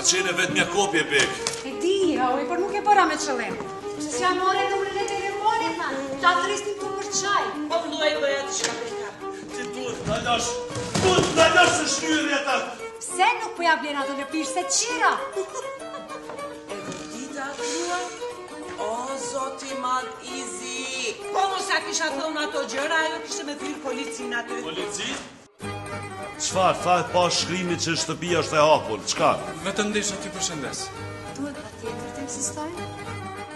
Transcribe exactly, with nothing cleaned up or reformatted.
qene vetë mja kopje, Bek. E di, oj, por nuk e bëra me qëllim. Se s'ja more numrin e telefonit, thanë. Ta thristin të për qaj. Po vëlluaj bëja të shka Beka. Ti duhet të lash, duhet të lash së shnyri ata. Pse nuk po ja vlen ato në pishë se qira? E vërdita tua? O, zoti madh Izi. Po mos a kisha thonë ato gjëra, ajo kishte me thyrë policin aty. Polici? Qfar, tha pa shkrimi që shtëpia është e hapur, qka? Vetëm ndesha ti përshëndes. Duhet pa tjetër të insistojnë?